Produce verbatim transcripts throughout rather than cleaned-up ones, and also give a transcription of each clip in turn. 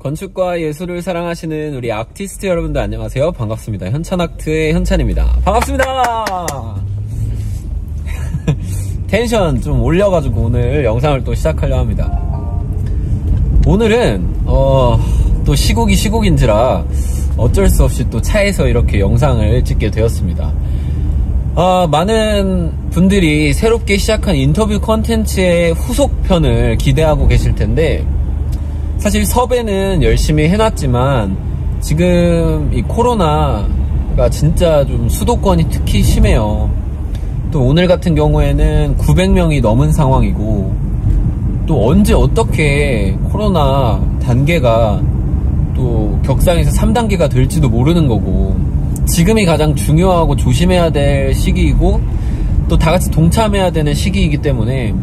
건축과 예술을 사랑하시는 우리 아티스트 여러분들 안녕하세요. 반갑습니다. 현찬아트의 현찬입니다. 반갑습니다. 텐션 좀 올려가지고 오늘 영상을 또 시작하려 합니다. 오늘은 어, 또 시국이 시국인지라 어쩔 수 없이 또 차에서 이렇게 영상을 찍게 되었습니다. 어, 많은 분들이 새롭게 시작한 인터뷰 컨텐츠의 후속편을 기대하고 계실 텐데, 사실 섭외는 열심히 해놨지만 지금 이 코로나가 진짜 좀 수도권이 특히 심해요. 또 오늘 같은 경우에는 구백 명이 넘은 상황이고, 또 언제 어떻게 코로나 단계가 또 격상에서 삼 단계가 될지도 모르는 거고, 지금이 가장 중요하고 조심해야 될 시기이고 또 다같이 동참해야 되는 시기이기 때문에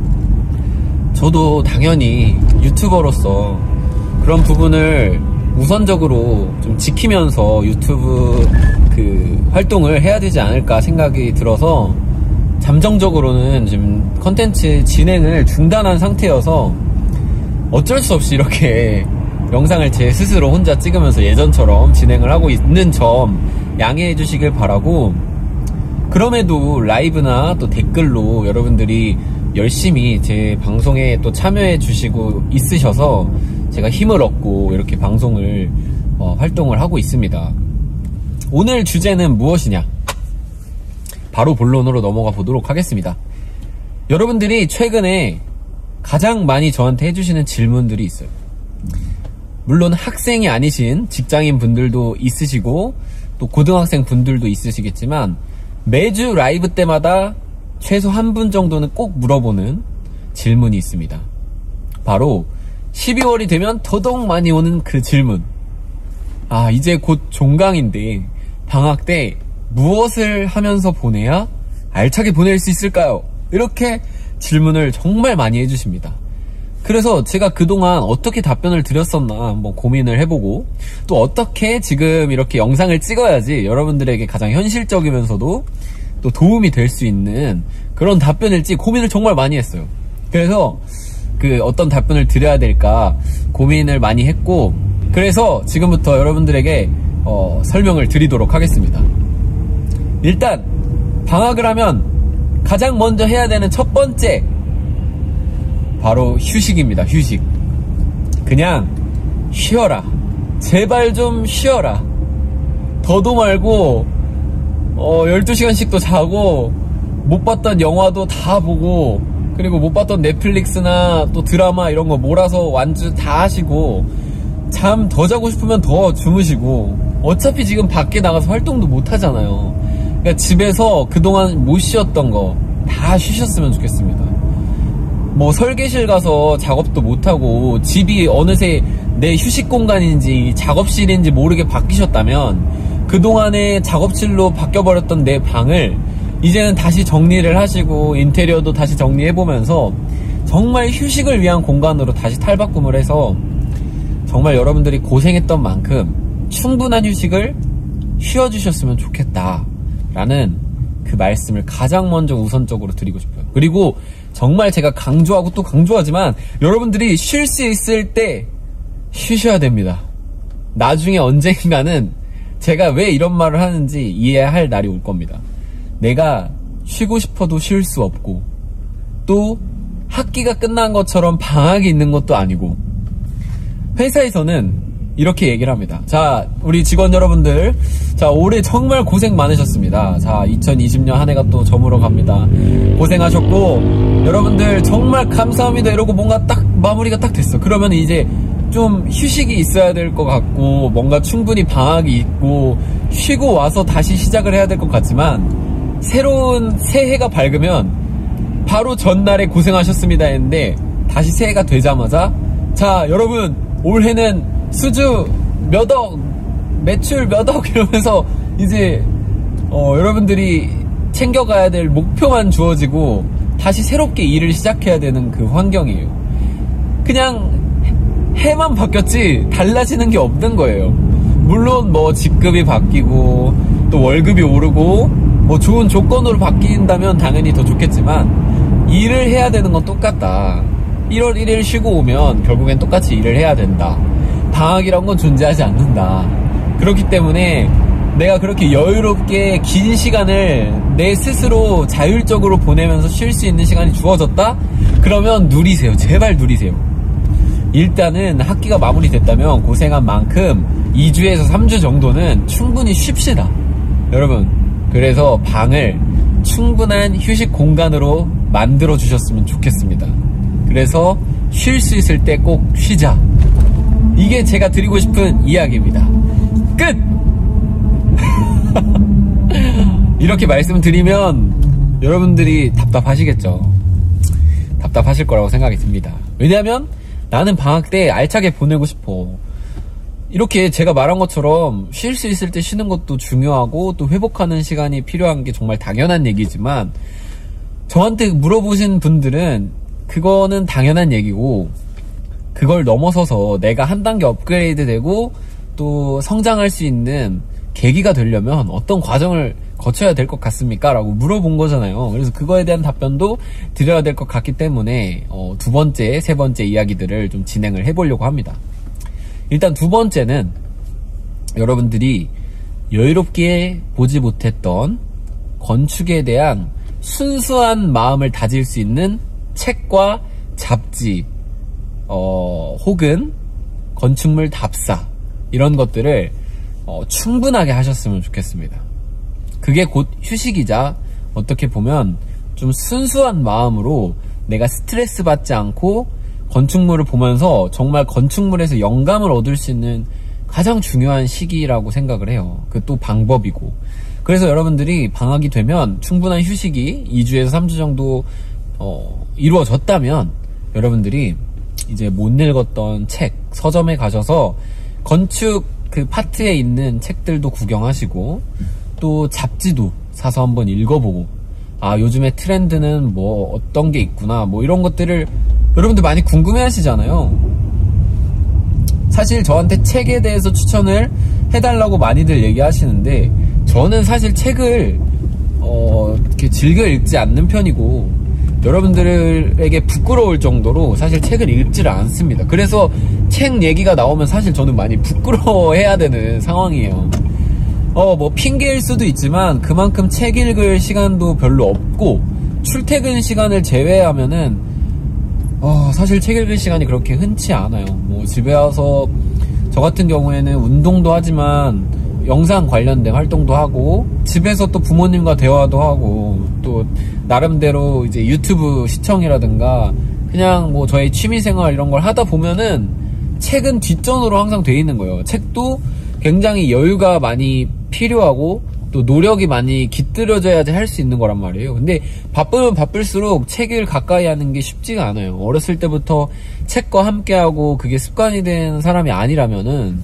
저도 당연히 유튜버로서 그런 부분을 우선적으로 좀 지키면서 유튜브 그 활동을 해야 되지 않을까 생각이 들어서 잠정적으로는 지금 컨텐츠 진행을 중단한 상태여서 어쩔 수 없이 이렇게 영상을 제 스스로 혼자 찍으면서 예전처럼 진행을 하고 있는 점 양해해 주시길 바라고, 그럼에도 라이브나 또 댓글로 여러분들이 열심히 제 방송에 또 참여해 주시고 있으셔서 제가 힘을 얻고 이렇게 방송을 어, 활동을 하고 있습니다. 오늘 주제는 무엇이냐? 바로 본론으로 넘어가 보도록 하겠습니다. 여러분들이 최근에 가장 많이 저한테 해주시는 질문들이 있어요. 물론 학생이 아니신 직장인 분들도 있으시고 또 고등학생 분들도 있으시겠지만 매주 라이브 때마다 최소 한 분 정도는 꼭 물어보는 질문이 있습니다. 바로 십이월이 되면 더더욱 많이 오는 그 질문. 아, 이제 곧 종강인데 방학 때 무엇을 하면서 보내야 알차게 보낼 수 있을까요? 이렇게 질문을 정말 많이 해주십니다. 그래서 제가 그동안 어떻게 답변을 드렸었나 한번 고민을 해보고, 또 어떻게 지금 이렇게 영상을 찍어야지 여러분들에게 가장 현실적이면서도 또 도움이 될 수 있는 그런 답변일지 고민을 정말 많이 했어요. 그래서 그 어떤 답변을 드려야 될까 고민을 많이 했고, 그래서 지금부터 여러분들에게 어, 설명을 드리도록 하겠습니다. 일단 방학을 하면 가장 먼저 해야 되는 첫 번째, 바로 휴식입니다. 휴식. 그냥 쉬어라. 제발 좀 쉬어라. 더도 말고 어, 열두 시간씩도 자고 못 봤던 영화도 다 보고, 그리고 못 봤던 넷플릭스나 또 드라마 이런 거 몰아서 완주 다 하시고, 잠 더 자고 싶으면 더 주무시고, 어차피 지금 밖에 나가서 활동도 못 하잖아요. 그러니까 집에서 그동안 못 쉬었던 거 다 쉬셨으면 좋겠습니다. 뭐 설계실 가서 작업도 못하고 집이 어느새 내 휴식 공간인지 작업실인지 모르게 바뀌셨다면 그동안의 작업실로 바뀌어버렸던 내 방을 이제는 다시 정리를 하시고 인테리어도 다시 정리해보면서 정말 휴식을 위한 공간으로 다시 탈바꿈을 해서 정말 여러분들이 고생했던 만큼 충분한 휴식을 쉬어주셨으면 좋겠다라는 그 말씀을 가장 먼저 우선적으로 드리고 싶어요. 그리고 정말 제가 강조하고 또 강조하지만 여러분들이 쉴 수 있을 때 쉬셔야 됩니다. 나중에 언젠가는 제가 왜 이런 말을 하는지 이해할 날이 올 겁니다. 내가 쉬고 싶어도 쉴 수 없고, 또 학기가 끝난 것처럼 방학이 있는 것도 아니고, 회사에서는 이렇게 얘기를 합니다. 자, 우리 직원 여러분들, 자, 올해 정말 고생 많으셨습니다. 자, 이천이십 년 한 해가 또 저물어 갑니다. 고생하셨고 여러분들 정말 감사합니다 이러고 뭔가 딱 마무리가 딱 됐어. 그러면 이제 좀 휴식이 있어야 될 것 같고, 뭔가 충분히 방학이 있고 쉬고 와서 다시 시작을 해야 될 것 같지만, 새로운 새해가 밝으면 바로 전날에 고생하셨습니다 했는데 다시 새해가 되자마자, 자 여러분 올해는 수주 몇억, 매출 몇억 이러면서 이제 어, 여러분들이 챙겨가야 될 목표만 주어지고 다시 새롭게 일을 시작해야 되는 그 환경이에요. 그냥 해만 바뀌었지 달라지는 게 없는 거예요. 물론 뭐 직급이 바뀌고 또 월급이 오르고 뭐 좋은 조건으로 바뀐다면 당연히 더 좋겠지만, 일을 해야 되는 건 똑같다. 일월 일일 쉬고 오면 결국엔 똑같이 일을 해야 된다. 방학이란 건 존재하지 않는다. 그렇기 때문에 내가 그렇게 여유롭게 긴 시간을 내 스스로 자율적으로 보내면서 쉴 수 있는 시간이 주어졌다? 그러면 누리세요. 제발 누리세요. 일단은 학기가 마무리됐다면 고생한 만큼 이 주에서 삼 주 정도는 충분히 쉽시다. 여러분, 그래서 방을 충분한 휴식 공간으로 만들어 주셨으면 좋겠습니다. 그래서 쉴 수 있을 때 꼭 쉬자. 이게 제가 드리고 싶은 이야기입니다. 끝! 이렇게 말씀을 드리면 여러분들이 답답하시겠죠. 답답하실 거라고 생각이 듭니다. 왜냐하면 나는 방학 때 알차게 보내고 싶어. 이렇게 제가 말한 것처럼 쉴 수 있을 때 쉬는 것도 중요하고 또 회복하는 시간이 필요한 게 정말 당연한 얘기지만, 저한테 물어보신 분들은 그거는 당연한 얘기고, 그걸 넘어서서 내가 한 단계 업그레이드 되고 또 성장할 수 있는 계기가 되려면 어떤 과정을 거쳐야 될 것 같습니까? 라고 물어본 거잖아요. 그래서 그거에 대한 답변도 드려야 될 것 같기 때문에 어, 두 번째, 세 번째 이야기들을 좀 진행을 해보려고 합니다. 일단 두 번째는 여러분들이 여유롭게 보지 못했던 건축에 대한 순수한 마음을 다질 수 있는 책과 잡지, 어, 혹은 건축물 답사, 이런 것들을 어, 충분하게 하셨으면 좋겠습니다. 그게 곧 휴식이자 어떻게 보면 좀 순수한 마음으로 내가 스트레스 받지 않고 건축물을 보면서 정말 건축물에서 영감을 얻을 수 있는 가장 중요한 시기라고 생각을 해요. 그 또 방법이고. 그래서 여러분들이 방학이 되면 충분한 휴식이 이 주에서 삼 주 정도 어, 이루어졌다면 여러분들이 이제 못 읽었던 책, 서점에 가셔서 건축 그 파트에 있는 책들도 구경하시고 또 잡지도 사서 한번 읽어보고, 아 요즘에 트렌드는 뭐 어떤 게 있구나, 뭐 이런 것들을 여러분들 많이 궁금해 하시잖아요. 사실 저한테 책에 대해서 추천을 해달라고 많이들 얘기하시는데, 저는 사실 책을 어 이렇게 즐겨 읽지 않는 편이고 여러분들에게 부끄러울 정도로 사실 책을 읽지를 않습니다. 그래서 책 얘기가 나오면 사실 저는 많이 부끄러워해야 되는 상황이에요. 어, 뭐 핑계일 수도 있지만 그만큼 책 읽을 시간도 별로 없고, 출퇴근 시간을 제외하면은 어, 사실 책 읽을 시간이 그렇게 흔치 않아요. 뭐 집에 와서 저 같은 경우에는 운동도 하지만 영상 관련된 활동도 하고, 집에서 또 부모님과 대화도 하고, 또 나름대로 이제 유튜브 시청이라든가 그냥 뭐 저의 취미생활 이런 걸 하다 보면은 책은 뒷전으로 항상 돼 있는 거예요. 책도 굉장히 여유가 많이 필요하고 또 노력이 많이 깃들여져야지 할 수 있는 거란 말이에요. 근데 바쁘면 바쁠수록 책을 가까이 하는 게 쉽지가 않아요. 어렸을 때부터 책과 함께하고 그게 습관이 된 사람이 아니라면은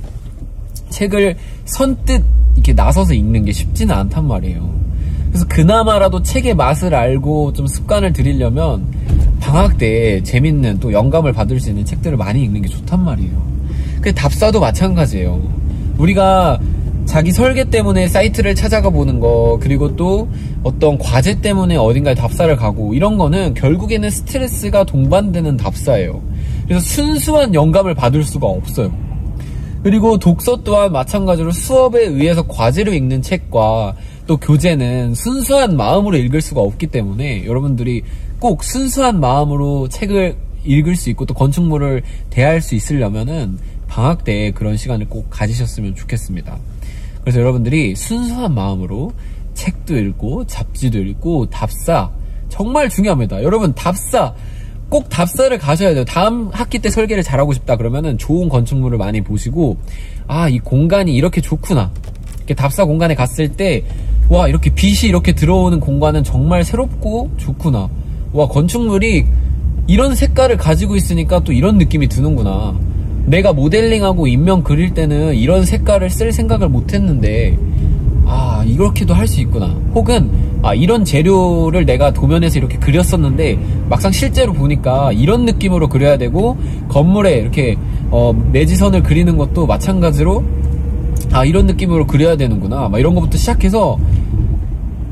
책을 선뜻 이렇게 나서서 읽는 게 쉽지는 않단 말이에요. 그래서 그나마라도 책의 맛을 알고 좀 습관을 들이려면 방학 때 재밌는 또 영감을 받을 수 있는 책들을 많이 읽는 게 좋단 말이에요. 그 답사도 마찬가지예요. 우리가 자기 설계 때문에 사이트를 찾아가 보는 거, 그리고 또 어떤 과제 때문에 어딘가에 답사를 가고, 이런 거는 결국에는 스트레스가 동반되는 답사예요. 그래서 순수한 영감을 받을 수가 없어요. 그리고 독서 또한 마찬가지로 수업에 의해서 과제로 읽는 책과 또 교재는 순수한 마음으로 읽을 수가 없기 때문에 여러분들이 꼭 순수한 마음으로 책을 읽을 수 있고 또 건축물을 대할 수 있으려면은 방학 때 그런 시간을 꼭 가지셨으면 좋겠습니다. 그래서 여러분들이 순수한 마음으로 책도 읽고 잡지도 읽고 답사 정말 중요합니다. 여러분, 답사 꼭 답사를 가셔야 돼요. 다음 학기 때 설계를 잘하고 싶다 그러면은 좋은 건축물을 많이 보시고, 아, 이 공간이 이렇게 좋구나. 이렇게 답사 공간에 갔을 때, 와, 이렇게 빛이 이렇게 들어오는 공간은 정말 새롭고 좋구나. 와, 건축물이 이런 색깔을 가지고 있으니까 또 이런 느낌이 드는구나. 내가 모델링하고 인명 그릴 때는 이런 색깔을 쓸 생각을 못 했는데, 아, 이렇게도 할 수 있구나. 혹은 아, 이런 재료를 내가 도면에서 이렇게 그렸었는데 막상 실제로 보니까 이런 느낌으로 그려야 되고, 건물에 이렇게 어, 매지선을 그리는 것도 마찬가지로 아, 이런 느낌으로 그려야 되는구나. 막 이런 것부터 시작해서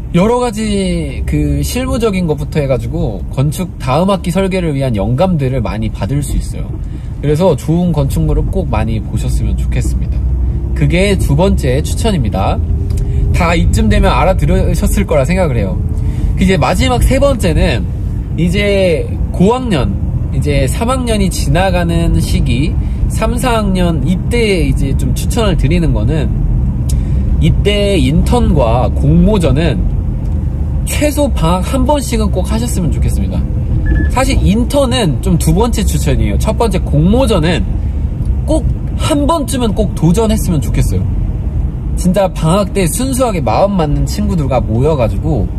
여러 가지 그 실무적인 것부터 해가지고 건축 다음 학기 설계를 위한 영감들을 많이 받을 수 있어요. 그래서 좋은 건축물을 꼭 많이 보셨으면 좋겠습니다. 그게 두 번째 추천입니다. 다 이쯤 되면 알아들으셨을 거라 생각을 해요. 이제 마지막 세 번째는 이제 고학년, 이제 삼 학년이 지나가는 시기, 삼, 사 학년 이때 이제 좀 추천을 드리는 거는, 이때 인턴과 공모전은 최소 방학 한 번씩은 꼭 하셨으면 좋겠습니다. 사실 인턴은 좀 두 번째 추천이에요. 첫 번째 공모전은 꼭 한 번쯤은 꼭 도전했으면 좋겠어요. 진짜 방학 때 순수하게 마음 맞는 친구들과 모여가지고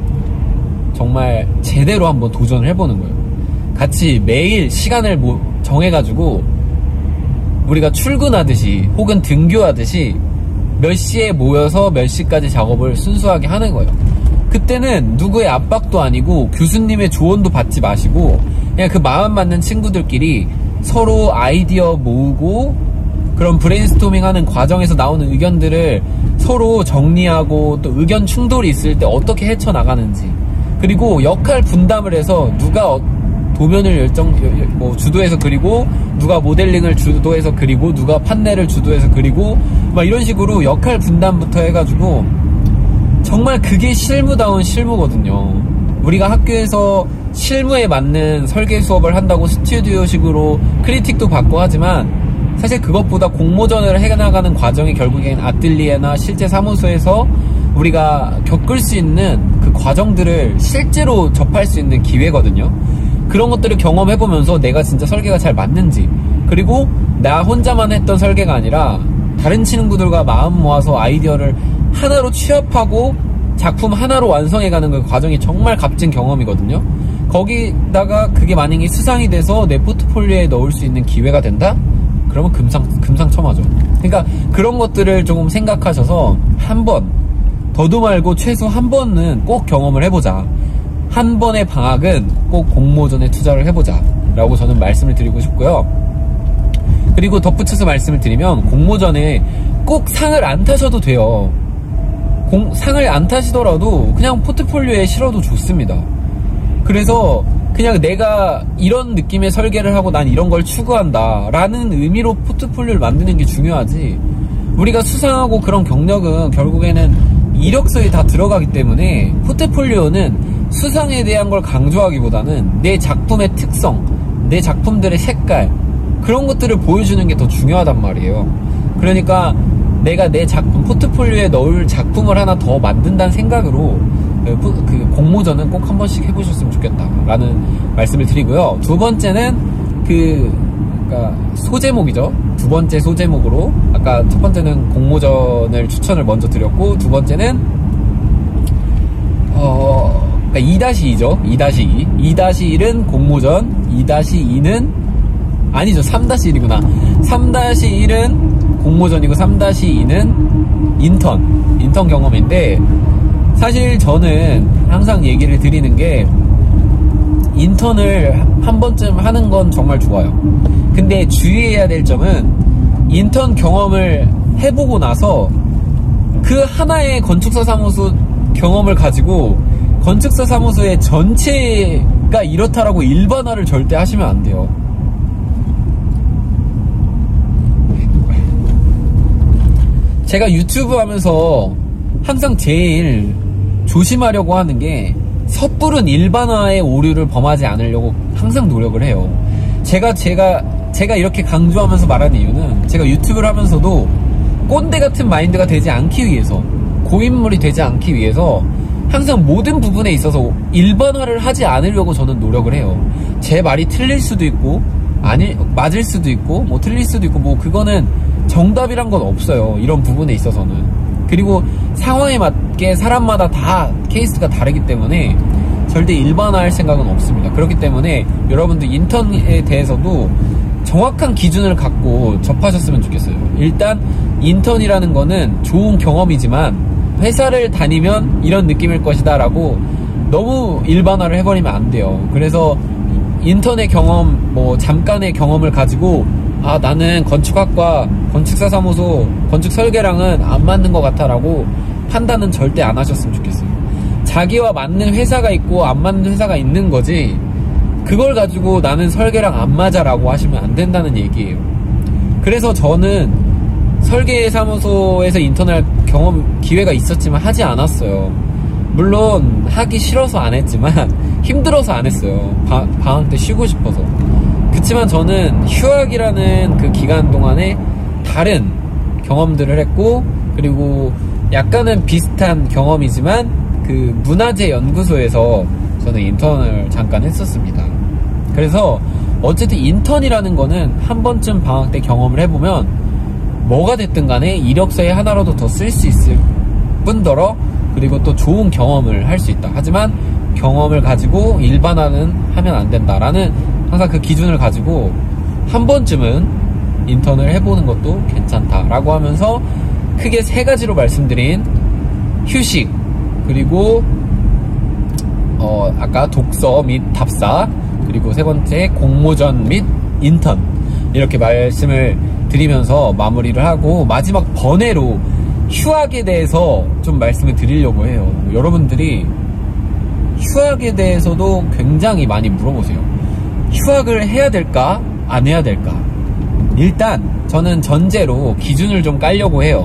정말 제대로 한번 도전을 해보는 거예요. 같이 매일 시간을 뭐 정해가지고 우리가 출근하듯이 혹은 등교하듯이 몇 시에 모여서 몇 시까지 작업을 순수하게 하는 거예요. 그때는 누구의 압박도 아니고 교수님의 조언도 받지 마시고 그냥 그 마음 맞는 친구들끼리 서로 아이디어 모으고 그런 브레인스토밍 하는 과정에서 나오는 의견들을 서로 정리하고 또 의견 충돌이 있을 때 어떻게 헤쳐나가는지, 그리고 역할 분담을 해서 누가 도면을 열정 뭐 주도해서 그리고 누가 모델링을 주도해서 그리고 누가 판넬을 주도해서 그리고 막 이런 식으로 역할 분담부터 해가지고 정말 그게 실무다운 실무거든요. 우리가 학교에서 실무에 맞는 설계 수업을 한다고 스튜디오식으로 크리틱도 받고 하지만 사실 그것보다 공모전을 해나가는 과정이 결국엔 아뜰리에나 실제 사무소에서 우리가 겪을 수 있는 그 과정들을 실제로 접할 수 있는 기회거든요. 그런 것들을 경험해보면서 내가 진짜 설계가 잘 맞는지, 그리고 나 혼자만 했던 설계가 아니라 다른 친구들과 마음 모아서 아이디어를 하나로 취합하고 작품 하나로 완성해가는 그 과정이 정말 값진 경험이거든요. 거기다가 그게 만약에 수상이 돼서 내 포트폴리오에 넣을 수 있는 기회가 된다? 그러면 금상, 금상첨화죠. 그러니까 그런 것들을 조금 생각하셔서 한 번, 더도 말고 최소 한 번은 꼭 경험을 해보자. 한 번의 방학은 꼭 공모전에 투자를 해보자 라고 저는 말씀을 드리고 싶고요. 그리고 덧붙여서 말씀을 드리면 공모전에 꼭 상을 안 타셔도 돼요. 공, 상을 안 타시더라도 그냥 포트폴리오에 실어도 좋습니다. 그래서 그냥 내가 이런 느낌의 설계를 하고 난 이런 걸 추구한다 라는 의미로 포트폴리오를 만드는 게 중요하지, 우리가 수상하고 그런 경력은 결국에는 이력서에 다 들어가기 때문에 포트폴리오는 수상에 대한 걸 강조하기보다는 내 작품의 특성, 내 작품들의 색깔, 그런 것들을 보여주는 게 더 중요하단 말이에요. 그러니까 내가 내 작품, 포트폴리오에 넣을 작품을 하나 더 만든다는 생각으로 그 공모전은 꼭 한 번씩 해보셨으면 좋겠다라는 말씀을 드리고요. 두 번째는 그 그러니까 소제목이죠. 두 번째 소제목으로, 아까 첫 번째는 공모전을 추천을 먼저 드렸고, 두 번째는 어 그러니까 이 다시 이죠. 이 다시 이. 이 다시 일은 공모전, 이 다시 이는 아니죠. 삼 다시 일이구나. 삼 다시 일은 공모전이고 삼 다시 이는 인턴, 인턴 경험인데, 사실 저는 항상 얘기를 드리는 게 인턴을 한 번쯤 하는 건 정말 좋아요. 근데 주의해야 될 점은 인턴 경험을 해보고 나서 그 하나의 건축사 사무소 경험을 가지고 건축사 사무소의 전체가 이렇다라고 일반화를 절대 하시면 안 돼요. 제가 유튜브 하면서 항상 제일 조심하려고 하는 게 섣부른 일반화의 오류를 범하지 않으려고 항상 노력을 해요. 제가 제가 제가 이렇게 강조하면서 말하는 이유는 제가 유튜브를 하면서도 꼰대 같은 마인드가 되지 않기 위해서, 고인물이 되지 않기 위해서 항상 모든 부분에 있어서 일반화를 하지 않으려고 저는 노력을 해요. 제 말이 틀릴 수도 있고 아니 맞을 수도 있고 뭐 틀릴 수도 있고 뭐 그거는 정답이란 건 없어요. 이런 부분에 있어서는. 그리고 상황에 맞게 사람마다 다 케이스가 다르기 때문에 절대 일반화할 생각은 없습니다. 그렇기 때문에 여러분들 인턴에 대해서도 정확한 기준을 갖고 접하셨으면 좋겠어요. 일단 인턴이라는 거는 좋은 경험이지만 회사를 다니면 이런 느낌일 것이다 라고 너무 일반화를 해버리면 안 돼요. 그래서 인턴의 경험, 뭐 잠깐의 경험을 가지고 아 나는 건축학과 건축사 사무소 건축 설계랑은 안 맞는 것 같아 라고 판단은 절대 안 하셨으면 좋겠어요. 자기와 맞는 회사가 있고 안 맞는 회사가 있는 거지, 그걸 가지고 나는 설계랑 안 맞아 라고 하시면 안 된다는 얘기예요. 그래서 저는 설계사무소에서 인턴할 경험 기회가 있었지만 하지 않았어요. 물론 하기 싫어서 안 했지만 힘들어서 안 했어요. 바, 방학 때 쉬고 싶어서. 그치만 저는 휴학이라는 그 기간 동안에 다른 경험들을 했고, 그리고 약간은 비슷한 경험이지만 그 문화재 연구소에서 저는 인턴을 잠깐 했었습니다. 그래서 어쨌든 인턴이라는 거는 한 번쯤 방학 때 경험을 해보면 뭐가 됐든 간에 이력서에 하나라도 더 쓸 수 있을 뿐더러, 그리고 또 좋은 경험을 할 수 있다. 하지만 경험을 가지고 일반화는 하면 안 된다라는 항상 그 기준을 가지고 한 번쯤은 인턴을 해보는 것도 괜찮다라고 하면서 크게 세 가지로 말씀드린 휴식, 그리고 어 아까 독서 및 답사, 그리고 세 번째 공모전 및 인턴, 이렇게 말씀을 드리면서 마무리를 하고 마지막 번외로 휴학에 대해서 좀 말씀을 드리려고 해요. 여러분들이 휴학에 대해서도 굉장히 많이 물어보세요. 휴학을 해야 될까? 안 해야 될까? 일단 저는 전제로 기준을 좀 깔려고 해요.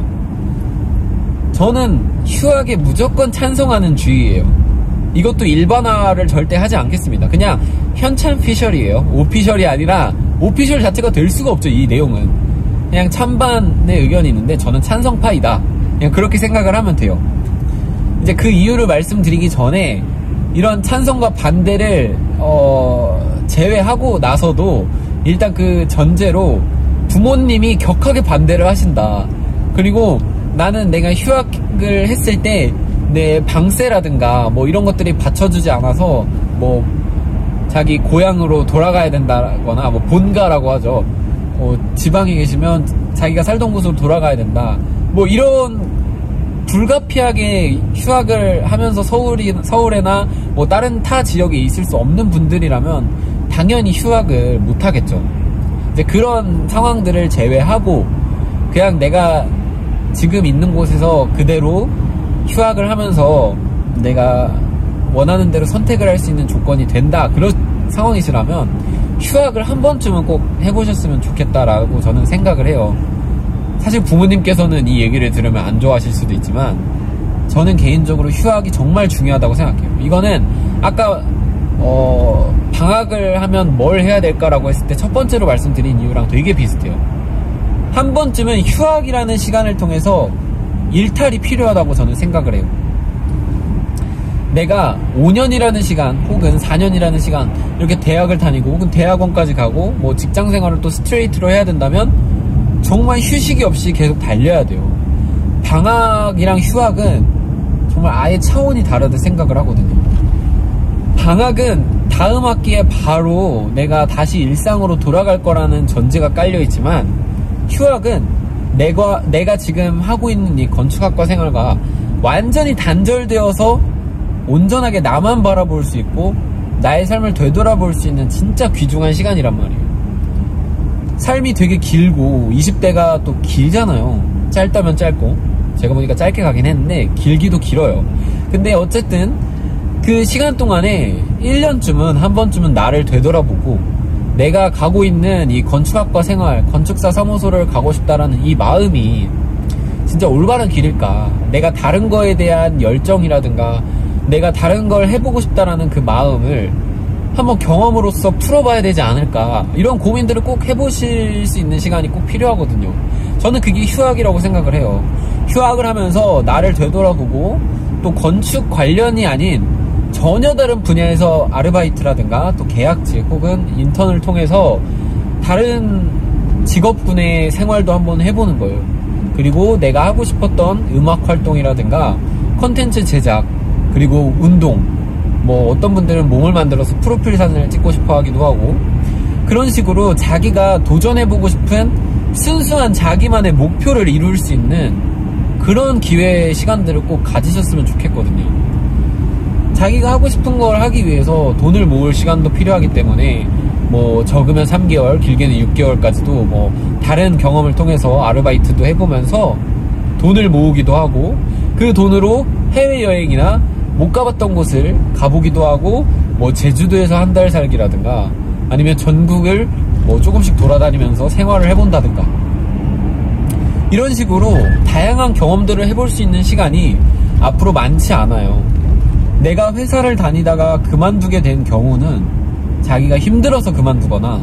저는 휴학에 무조건 찬성하는 주의예요. 이것도 일반화를 절대 하지 않겠습니다. 그냥 현찬 피셜이에요. 오피셜이 아니라, 오피셜 자체가 될 수가 없죠. 이 내용은 그냥 찬반의 의견이 있는데 저는 찬성파이다, 그냥 그렇게 생각을 하면 돼요. 이제 그 이유를 말씀드리기 전에 이런 찬성과 반대를 어, 제외하고 나서도 일단 그 전제로 부모님이 격하게 반대를 하신다, 그리고 나는 내가 휴학을 했을 때 내 방세라든가 뭐 이런 것들이 받쳐주지 않아서 뭐 자기 고향으로 돌아가야 된다거나, 뭐 본가라고 하죠. 어, 지방에 계시면 자기가 살던 곳으로 돌아가야 된다, 뭐 이런 불가피하게 휴학을 하면서 서울이, 서울에나 뭐 다른 타 지역에 있을 수 없는 분들이라면 당연히 휴학을 못하겠죠. 이제 그런 상황들을 제외하고 그냥 내가 지금 있는 곳에서 그대로 휴학을 하면서 내가 원하는 대로 선택을 할 수 있는 조건이 된다, 그런 상황이시라면 휴학을 한 번쯤은 꼭 해보셨으면 좋겠다라고 저는 생각을 해요. 사실 부모님께서는 이 얘기를 들으면 안 좋아하실 수도 있지만 저는 개인적으로 휴학이 정말 중요하다고 생각해요. 이거는 아까 어, 방학을 하면 뭘 해야 될까라고 했을 때 첫 번째로 말씀드린 이유랑 되게 비슷해요. 한 번쯤은 휴학이라는 시간을 통해서 일탈이 필요하다고 저는 생각을 해요. 내가 오 년이라는 시간 혹은 사 년이라는 시간 이렇게 대학을 다니고 혹은 대학원까지 가고 뭐 직장생활을 또 스트레이트로 해야 된다면 정말 휴식이 없이 계속 달려야 돼요. 방학이랑 휴학은 정말 아예 차원이 다르다 생각을 하거든요. 방학은 다음 학기에 바로 내가 다시 일상으로 돌아갈 거라는 전제가 깔려있지만, 휴학은 내가, 내가 지금 하고 있는 이 건축학과 생활과 완전히 단절되어서 온전하게 나만 바라볼 수 있고 나의 삶을 되돌아볼 수 있는 진짜 귀중한 시간이란 말이에요. 삶이 되게 길고 이십 대가 또 길잖아요. 짧다면 짧고, 제가 보니까 짧게 가긴 했는데 길기도 길어요. 근데 어쨌든 그 시간 동안에 일 년쯤은 한 번쯤은 나를 되돌아보고 내가 가고 있는 이 건축학과 생활, 건축사 사무소를 가고 싶다라는 이 마음이 진짜 올바른 길일까, 내가 다른 거에 대한 열정이라든가 내가 다른 걸 해보고 싶다라는 그 마음을 한번 경험으로써 풀어봐야 되지 않을까, 이런 고민들을 꼭 해보실 수 있는 시간이 꼭 필요하거든요. 저는 그게 휴학이라고 생각을 해요. 휴학을 하면서 나를 되돌아보고 또 건축 관련이 아닌 전혀 다른 분야에서 아르바이트라든가 또 계약직 혹은 인턴을 통해서 다른 직업군의 생활도 한번 해보는 거예요. 그리고 내가 하고 싶었던 음악 활동이라든가 컨텐츠 제작, 그리고 운동, 뭐 어떤 분들은 몸을 만들어서 프로필 사진을 찍고 싶어 하기도 하고, 그런 식으로 자기가 도전해보고 싶은 순수한 자기만의 목표를 이룰 수 있는 그런 기회 시간들을 꼭 가지셨으면 좋겠거든요. 자기가 하고 싶은 걸 하기 위해서 돈을 모을 시간도 필요하기 때문에 뭐 적으면 삼 개월, 길게는 육 개월까지도 뭐 다른 경험을 통해서 아르바이트도 해보면서 돈을 모으기도 하고, 그 돈으로 해외여행이나 못 가봤던 곳을 가보기도 하고, 뭐 제주도에서 한 달 살기라든가, 아니면 전국을 뭐 조금씩 돌아다니면서 생활을 해본다든가, 이런 식으로 다양한 경험들을 해볼 수 있는 시간이 앞으로 많지 않아요. 내가 회사를 다니다가 그만두게 된 경우는 자기가 힘들어서 그만두거나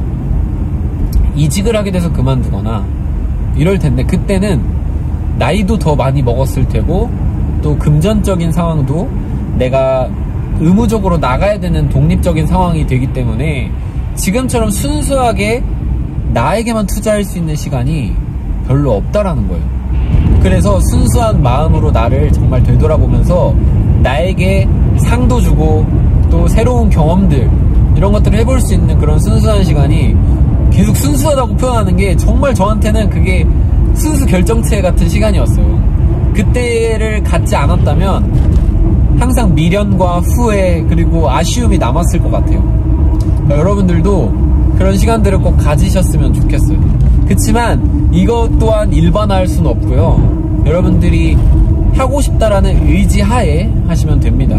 이직을 하게 돼서 그만두거나 이럴 텐데, 그때는 나이도 더 많이 먹었을 테고, 또 금전적인 상황도 내가 의무적으로 나가야 되는 독립적인 상황이 되기 때문에 지금처럼 순수하게 나에게만 투자할 수 있는 시간이 별로 없다라는 거예요. 그래서 순수한 마음으로 나를 정말 되돌아보면서 나에게 상도 주고 또 새로운 경험들, 이런 것들을 해볼 수 있는 그런 순수한 시간이, 계속 순수하다고 표현하는 게 정말 저한테는 그게 순수 결정체 같은 시간이었어요. 그때를 갖지 않았다면 항상 미련과 후회 그리고 아쉬움이 남았을 것 같아요. 그러니까 여러분들도 그런 시간들을 꼭 가지셨으면 좋겠어요. 그치만 이것 또한 일반화할 수는 없고요. 여러분들이 하고 싶다라는 의지하에 하시면 됩니다.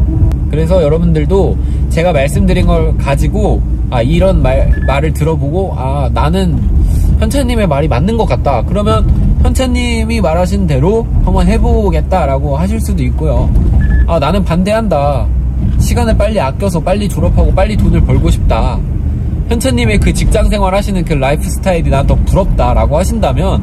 그래서 여러분들도 제가 말씀드린 걸 가지고 아 이런 말, 말을 들어보고 아 나는 현찬님의 말이 맞는 것 같다, 그러면 현찬님이 말하신 대로 한번 해보겠다라고 하실 수도 있고요. 아 나는 반대한다, 시간을 빨리 아껴서 빨리 졸업하고 빨리 돈을 벌고 싶다, 현찬님의 그 직장생활 하시는 그 라이프 스타일이 난 더 부럽다라고 하신다면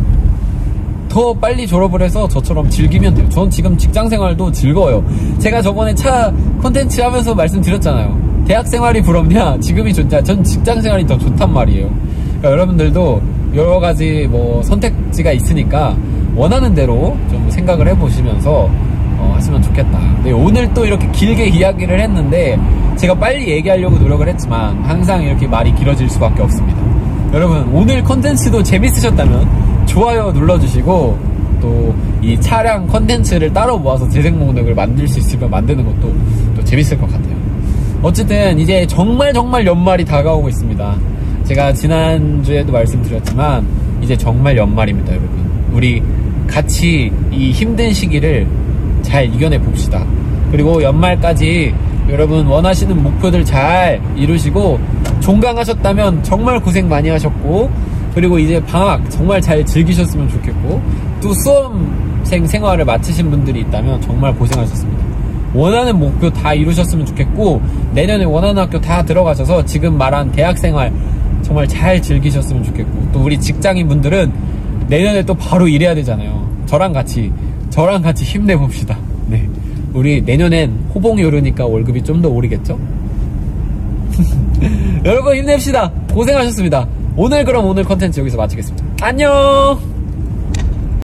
더 빨리 졸업을 해서 저처럼 즐기면 돼요. 전 지금 직장생활도 즐거워요. 제가 저번에 차 콘텐츠 하면서 말씀드렸잖아요. 대학생활이 부럽냐, 지금이 좋냐. 전 직장생활이 더 좋단 말이에요. 그러니까 여러분들도 여러가지 뭐 선택지가 있으니까 원하는 대로 좀 생각을 해보시면서 어, 하시면 좋겠다. 네, 오늘 또 이렇게 길게 이야기를 했는데 제가 빨리 얘기하려고 노력을 했지만 항상 이렇게 말이 길어질 수밖에 없습니다. 여러분 오늘 컨텐츠도 재밌으셨다면 좋아요 눌러주시고, 또 이 차량 컨텐츠를 따로 모아서 재생 목록을 만들 수 있으면 만드는 것도 또 재밌을 것 같아요. 어쨌든 이제 정말 정말 연말이 다가오고 있습니다. 제가 지난주에도 말씀드렸지만 이제 정말 연말입니다. 여러분 우리 같이 이 힘든 시기를 잘 이겨내 봅시다. 그리고 연말까지 여러분 원하시는 목표들 잘 이루시고, 종강하셨다면 정말 고생 많이 하셨고, 그리고 이제 방학 정말 잘 즐기셨으면 좋겠고, 또 수험생 생활을 마치신 분들이 있다면 정말 고생하셨습니다. 원하는 목표 다 이루셨으면 좋겠고, 내년에 원하는 학교 다 들어가셔서 지금 말한 대학생활 정말 잘 즐기셨으면 좋겠고, 또 우리 직장인 분들은 내년에 또 바로 일해야 되잖아요. 저랑 같이 저랑 같이 힘내봅시다. 네, 우리 내년엔 호봉이 오르니까 월급이 좀 더 오르겠죠? 여러분 힘냅시다. 고생하셨습니다. 오늘 그럼 오늘 컨텐츠 여기서 마치겠습니다. 안녕.